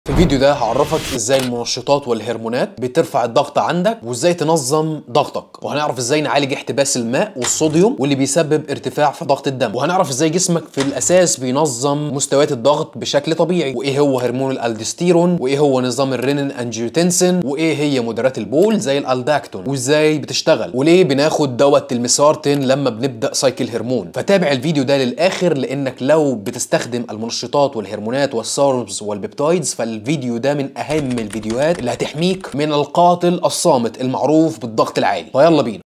في الفيديو ده هعرفك ازاي المنشطات والهرمونات بترفع الضغط عندك وازاي تنظم ضغطك، وهنعرف ازاي نعالج احتباس الماء والصوديوم واللي بيسبب ارتفاع في ضغط الدم، وهنعرف ازاي جسمك في الاساس بينظم مستويات الضغط بشكل طبيعي، وايه هو هرمون الالدوستيرون، وايه هو نظام الرينين انجيوتنسين، وايه هي مدرات البول زي الالداكتون وازاي بتشتغل، وليه بناخد دواء التلميسارتين لما بنبدا سايكل هرمون. فتابع الفيديو ده للاخر، لانك لو بتستخدم المنشطات والهرمونات والسارمز والبيبتايدز الفيديو ده من اهم الفيديوهات اللي هتحميك من القاتل الصامت المعروف بالضغط العالي. فيلا بينا.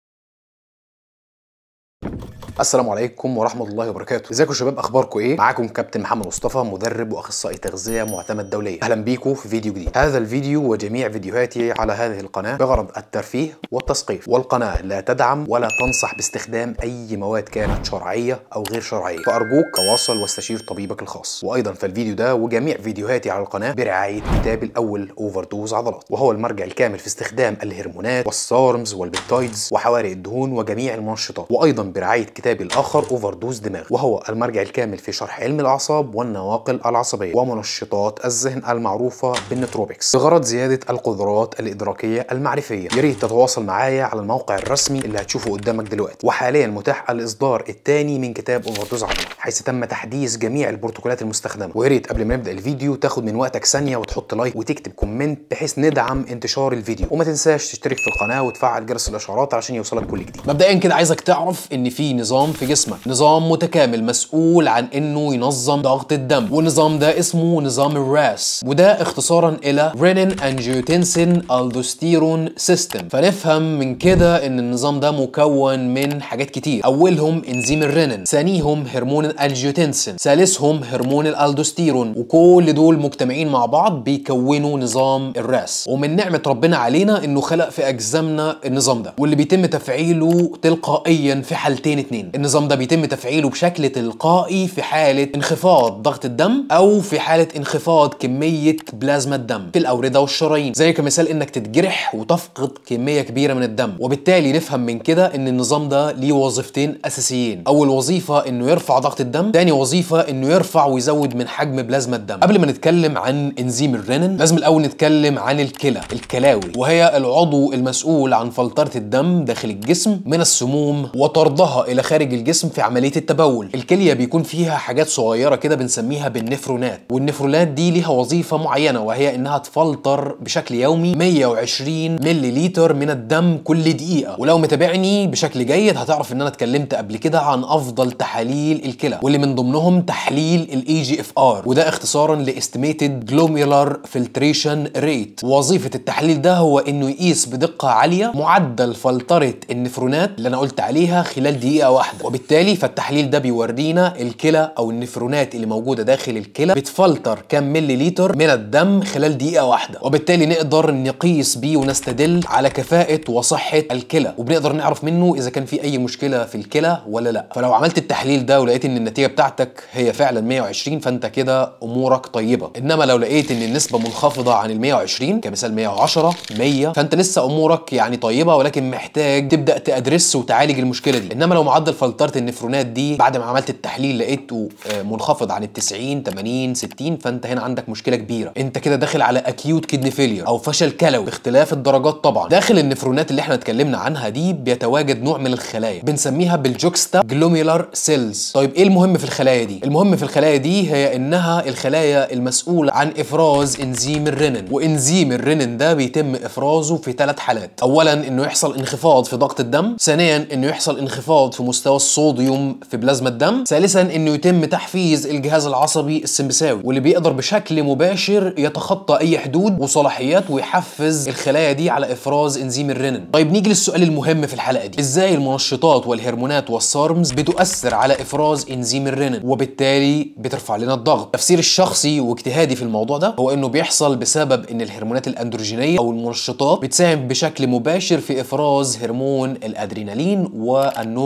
السلام عليكم ورحمة الله وبركاته. ازيكم يا شباب، اخباركم ايه؟ معاكم كابتن محمد مصطفى، مدرب واخصائي تغذية معتمد دوليا. اهلا بيكم في فيديو جديد. هذا الفيديو وجميع فيديوهاتي على هذه القناة بغرض الترفيه والتثقيف، والقناة لا تدعم ولا تنصح باستخدام اي مواد كانت شرعية او غير شرعية، فارجوك تواصل واستشير طبيبك الخاص. وايضا فالفيديو ده وجميع فيديوهاتي على القناة برعاية كتاب الاول اوفر دوز عضلات، وهو المرجع الكامل في استخدام الهرمونات والسارمز والبيبتايدز وحوارق الدهون وجميع المنشطات، وايضا برعاية كتابي الاخر اوفر دوز دماغ، وهو المرجع الكامل في شرح علم الاعصاب والنواقل العصبيه ومنشطات الذهن المعروفه بالنوتروبكس بغرض زياده القدرات الادراكيه المعرفيه. يا ريت تتواصل معايا على الموقع الرسمي اللي هتشوفه قدامك دلوقتي، وحاليا متاح الاصدار الثاني من كتاب اوفر دوز عضلات، حيث تم تحديث جميع البروتوكولات المستخدمه. ويا ريت قبل ما نبدا الفيديو تاخد من وقتك ثانيه وتحط لايك وتكتب كومنت بحيث ندعم انتشار الفيديو، وما تنساش تشترك في القناه وتفعل جرس الاشعارات علشان يوصلك كل جديد. مبدئيا كده عايزك تعرف ان في نظام في جسمك، نظام متكامل مسؤول عن انه ينظم ضغط الدم، والنظام ده اسمه نظام الراس، وده اختصارا الى رينين انجيوتنسين الدوستيرون سيستم. فنفهم من كده ان النظام ده مكون من حاجات كتير، اولهم انزيم الرينين، ثانيهم هرمون الانجيوتنسين، ثالثهم هرمون الالدوستيرون، وكل دول مجتمعين مع بعض بيكونوا نظام الراس. ومن نعمة ربنا علينا انه خلق في اجسامنا النظام ده، واللي بيتم تفعيله تلقائيا في حالتين اتنين. النظام ده بيتم تفعيله بشكل تلقائي في حالة انخفاض ضغط الدم او في حالة انخفاض كمية بلازما الدم في الاوردة والشرايين، زي كمثال انك تتجرح وتفقد كمية كبيرة من الدم. وبالتالي نفهم من كده ان النظام ده ليه وظيفتين اساسيين، اول وظيفة انه يرفع ضغط الدم، ثاني وظيفة انه يرفع ويزود من حجم بلازما الدم. قبل ما نتكلم عن انزيم الرينين لازم الاول نتكلم عن الكلاوي، وهي العضو المسؤول عن فلترة الدم داخل الجسم من السموم وطردها الى خارج الجسم في عملية التبول. الكلية بيكون فيها حاجات صغيرة كده بنسميها بالنفرونات، والنفرونات دي ليها وظيفة معينة، وهي انها تفلتر بشكل يومي 120 ملليلتر من الدم كل دقيقة. ولو متابعني بشكل جيد هتعرف ان انا اتكلمت قبل كده عن افضل تحاليل الكلى، واللي من ضمنهم تحليل الاي جي اف ار، وده اختصارا لاستيميتد جلوميرولار فلتريشن ريت. وظيفة التحليل ده هو انه يقيس بدقة عالية معدل فلترة النفرونات اللي انا قلت عليها خلال دقيقة واحدة. وبالتالي فالتحليل ده بيورينا الكلى او النفرونات اللي موجوده داخل الكلى بتفلتر كام ملي لتر من الدم خلال دقيقه واحده، وبالتالي نقدر نقيس بيه ونستدل على كفاءه وصحه الكلى، وبنقدر نعرف منه اذا كان في اي مشكله في الكلى ولا لا. فلو عملت التحليل ده ولقيت ان النتيجه بتاعتك هي فعلا 120 فانت كده امورك طيبه. انما لو لقيت ان النسبه منخفضه عن ال 120 كمثال 110 100 فانت لسه امورك يعني طيبه، ولكن محتاج تبدا تدرس وتعالج المشكله دي. انما لو معدل فلتره النفرونات دي بعد ما عملت التحليل لقيته منخفض عن ال 90 80 60 فانت هنا عندك مشكله كبيره، انت كده داخل على اكيوت كدني فيلير او فشل كلوي باختلاف الدرجات طبعا. داخل النفرونات اللي احنا اتكلمنا عنها دي بيتواجد نوع من الخلايا بنسميها بالجوكستا جلوميولار سيلز. طيب ايه المهم في الخلايا دي؟ المهم في الخلايا دي هي انها الخلايا المسؤوله عن افراز انزيم الرينين، وانزيم الرينين ده بيتم افرازه في 3 حالات. اولا انه يحصل انخفاض في ضغط الدم، ثانيا انه يحصل انخفاض في مستوى الصوديوم في بلازما الدم، ثالثا انه يتم تحفيز الجهاز العصبي السمبثاوي، واللي بيقدر بشكل مباشر يتخطى اي حدود وصلاحيات ويحفز الخلايا دي على افراز انزيم الرينين. طيب نيجي للسؤال المهم في الحلقه دي، ازاي المنشطات والهرمونات والسارمز بتؤثر على افراز انزيم الرينين وبالتالي بترفع لنا الضغط؟ تفسيري الشخصي واجتهادي في الموضوع ده هو انه بيحصل بسبب ان الهرمونات الاندروجينيه او المنشطات بتساهم بشكل مباشر في افراز هرمون الادرينالين والنور ادرينالين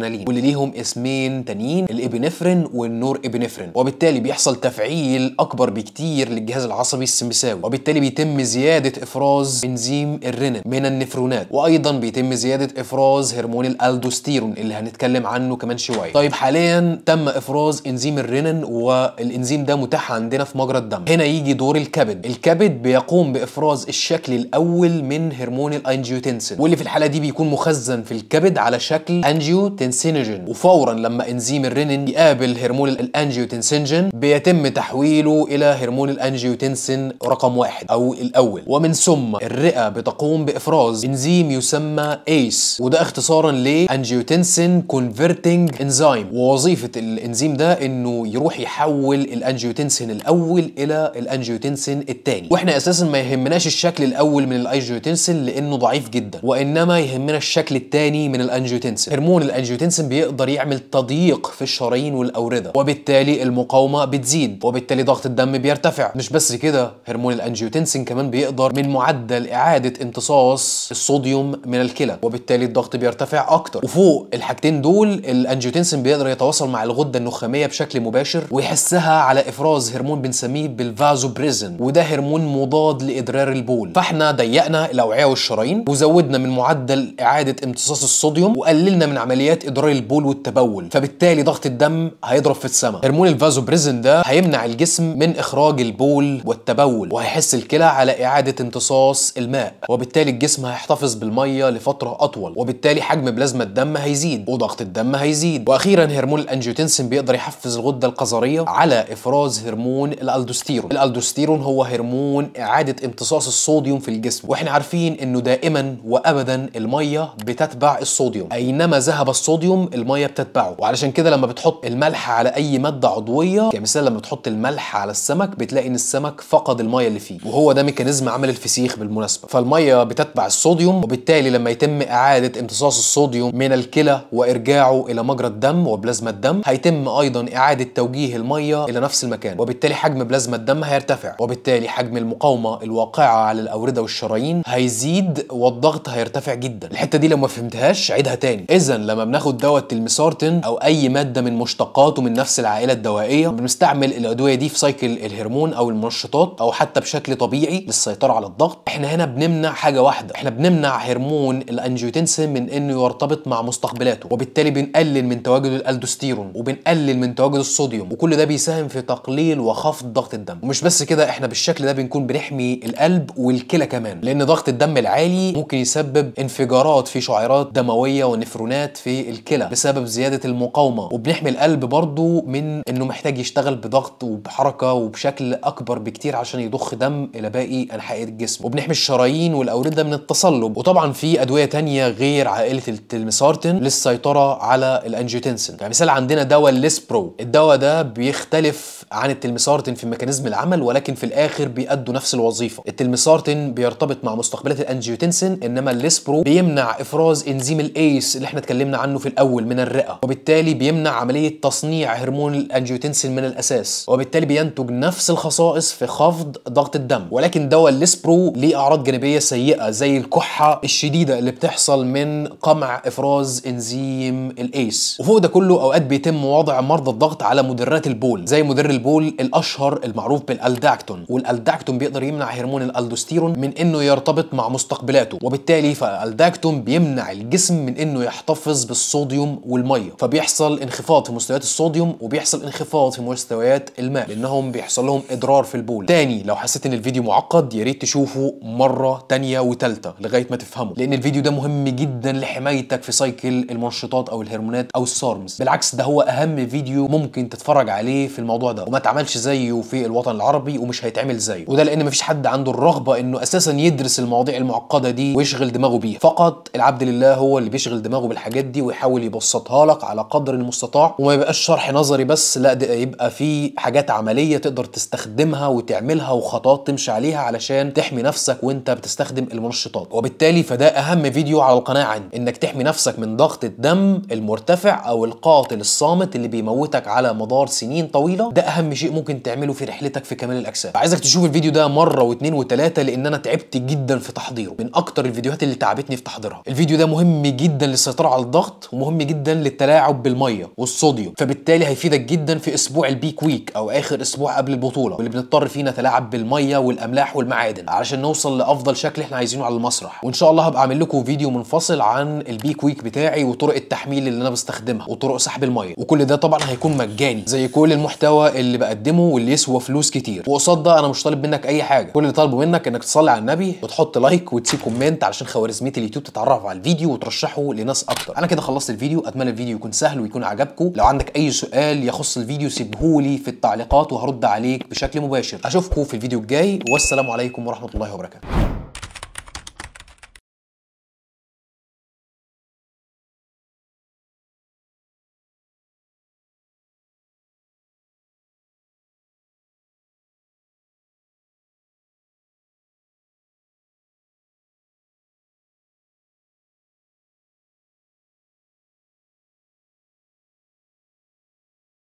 والادرينالين، واللي ليهم اسمين تانيين، الابنفرين والنور ابنفرين. وبالتالي بيحصل تفعيل اكبر بكتير للجهاز العصبي السمبثاوي، وبالتالي بيتم زياده افراز انزيم الرينين من النفرونات، وايضا بيتم زياده افراز هرمون الالدوستيرون اللي هنتكلم عنه كمان شويه. طيب حاليا تم افراز انزيم الرينين، والانزيم ده متاح عندنا في مجرى الدم. هنا يجي دور الكبد. الكبد بيقوم بافراز الشكل الاول من هرمون الانجيوتنسين، واللي في الحاله دي بيكون مخزن في الكبد على شكل انجيوتنسينوجين. وفورا لما انزيم الرينين يقابل هرمون الانجيوتنسينجين بيتم تحويله الى هرمون الانجيوتنسين رقم 1 او الاول. ومن ثم الرئه بتقوم بافراز انزيم يسمى ايس، وده اختصارا لانجيوتنسين كونفرتنج انزيم. ووظيفه الانزيم ده انه يروح يحول الانجيوتنسين الاول الى الانجيوتنسين الثاني. واحنا اساسا ما يهمناش الشكل الاول من الانجيوتنسين لانه ضعيف جدا، وانما يهمنا الشكل الثاني من الانجيوتنسين. هرمون الانجيوتنسين بيقدر يعمل تضييق في الشرايين والاورده، وبالتالي المقاومه بتزيد، وبالتالي ضغط الدم بيرتفع. مش بس كده، هرمون الانجيوتنسين كمان بيقدر من معدل اعاده امتصاص الصوديوم من الكلى، وبالتالي الضغط بيرتفع اكتر. وفوق الحاجتين دول الانجيوتنسين بيقدر يتواصل مع الغده النخاميه بشكل مباشر ويحسها على افراز هرمون بنسميه بالفازوبريزين، وده هرمون مضاد لادرار البول. فاحنا ضيقنا الاوعيه والشرايين وزودنا من معدل اعاده امتصاص الصوديوم وقللنا من عمليات ادرار البول والتبول، فبالتالي ضغط الدم هيضرب في السماء. هرمون الفازوبريزين ده هيمنع الجسم من اخراج البول والتبول، وهيحس الكلى على اعاده امتصاص الماء، وبالتالي الجسم هيحتفظ بالميه لفتره اطول، وبالتالي حجم بلازما الدم هيزيد وضغط الدم هيزيد. واخيرا هرمون الانجيوتنسين بيقدر يحفز الغده القذريه على افراز هرمون الالدوستيرون. الالدوستيرون هو هرمون اعاده امتصاص الصوديوم في الجسم، واحنا عارفين انه دائما وابدا الميه بتتبع الصوديوم، اينما ذهب الصوديوم الميه بتتبعه. وعلشان كده لما بتحط الملح على اي ماده عضويه، كمثال لما بتحط الملح على السمك بتلاقي ان السمك فقد الميه اللي فيه، وهو ده ميكانيزم عمل الفسيخ بالمناسبه. فالميه بتتبع الصوديوم، وبالتالي لما يتم اعاده امتصاص الصوديوم من الكلى وارجاعه الى مجرى الدم وبلازما الدم، هيتم ايضا اعاده توجيه الميه الى نفس المكان، وبالتالي حجم بلازما الدم هيرتفع، وبالتالي حجم المقاومه الواقعه على الاورده والشرايين هيزيد، والضغط هيرتفع جدا. الحته دي لو ما فهمتهاش عيدها تاني. اذا لما بناخد دواء التلمسارتين او اي ماده من مشتقاته من نفس العائله الدوائيه، بنستعمل الادويه دي في سايكل الهرمون او المنشطات او حتى بشكل طبيعي للسيطره على الضغط. احنا هنا بنمنع حاجه واحده، احنا بنمنع هرمون الانجيوتنسين من انه يرتبط مع مستقبلاته، وبالتالي بنقلل من تواجد الالدوستيرون وبنقلل من تواجد الصوديوم، وكل ده بيساهم في تقليل وخفض ضغط الدم. ومش بس كده، احنا بالشكل ده بنكون بنحمي القلب والكلى كمان، لان ضغط الدم العالي ممكن يسبب انفجارات في شعيرات دمويه ونفرونات في الكلى بسبب زياده المقاومه، وبنحمي القلب برضو من انه محتاج يشتغل بضغط وبحركه وبشكل اكبر بكتير عشان يضخ دم الى باقي انحاء الجسم، وبنحمي الشرايين والاورده من التصلب. وطبعا في ادويه تانية غير عائله التلمسارتين للسيطره على الانجيوتنسين. كمثال عندنا دواء الليسبرو. الدواء ده بيختلف عن التلمسارتين في ميكانيزم العمل، ولكن في الاخر بيأدوا نفس الوظيفه. التلمسارتين بيرتبط مع مستقبلات الانجيوتنسين، انما الليسبرو بيمنع افراز انزيم الايس اللي احنا اتكلمنا عنه في الاول من الرئه، وبالتالي بيمنع عمليه تصنيع هرمون الانجيوتنسين من الاساس، وبالتالي بينتج نفس الخصائص في خفض ضغط الدم. ولكن دواء الليسبرو ليه اعراض جانبيه سيئه زي الكحه الشديده اللي بتحصل من قمع افراز انزيم الايس. وفوق ده كله اوقات بيتم وضع مرضى الضغط على مدرات البول زي مدر البول الاشهر المعروف بالالداكتون، والالداكتون بيقدر يمنع هرمون الالدوستيرون من انه يرتبط مع مستقبلاته، وبالتالي فالالداكتون بيمنع الجسم من انه يحتفظ بالصوديوم والميه، فبيحصل انخفاض في مستويات الصوديوم وبيحصل انخفاض في مستويات الماء لانهم بيحصل لهم اضرار في البول. تاني لو حسيت ان الفيديو معقد يا ريت تشوفه مره تانيه وتالته لغايه ما تفهمه، لان الفيديو ده مهم جدا لحمايتك في سايكل المنشطات او الهرمونات او السارمز. بالعكس ده هو اهم فيديو ممكن تتفرج عليه في الموضوع ده، وما اتعملش زيه في الوطن العربي ومش هيتعمل زيه، وده لان مفيش حد عنده الرغبه انه اساسا يدرس المواضيع المعقده دي ويشغل دماغه بيها. فقط العبد لله هو اللي بيشغل دماغه بالحاجات دي ويحاول يبسطها لك على قدر المستطاع، وما يبقاش شرح نظري بس، لا ده يبقى في حاجات عمليه تقدر تستخدمها وتعملها وخطوات تمشي عليها علشان تحمي نفسك وانت بتستخدم المنشطات. وبالتالي فده اهم فيديو على القناه عن انك تحمي نفسك من ضغط الدم المرتفع او القاتل الصامت اللي بيموتك على مدار سنين طويله. ده اهم شيء ممكن تعمله في رحلتك في كمال الاجسام. عايزك تشوف الفيديو ده مره واثنين وثلاثه لان انا تعبت جدا في تحضيره، من اكتر الفيديوهات اللي تعبتني في تحضيرها. الفيديو ده مهم جدا للسيطره على الضغط، ضغط ومهم جدا للتلاعب بالميه والصوديوم، فبالتالي هيفيدك جدا في اسبوع البيك ويك او اخر اسبوع قبل البطوله، واللي بنضطر فيه نتلاعب بالميه والاملاح والمعادن علشان نوصل لافضل شكل احنا عايزينه على المسرح. وان شاء الله هبقى اعمل لكم فيديو منفصل عن البيك ويك بتاعي وطرق التحميل اللي انا بستخدمها وطرق سحب الميه، وكل ده طبعا هيكون مجاني زي كل المحتوى اللي بقدمه واللي يسوى فلوس كتير. وقصاد ده انا مش طالب منك اي حاجه، كل اللي طالبه منك انك تصلي على النبي وتحط لايك وتسيب كومنت علشان خوارزميه اليوتيوب تتعرف على الفيديو وترشحه لناس اكتر. انا كده خلصت الفيديو، اتمنى الفيديو يكون سهل ويكون عجبكم. لو عندك اي سؤال يخص الفيديو سيبهولي في التعليقات وهرد عليك بشكل مباشر. اشوفكم في الفيديو الجاي، والسلام عليكم ورحمه الله وبركاته.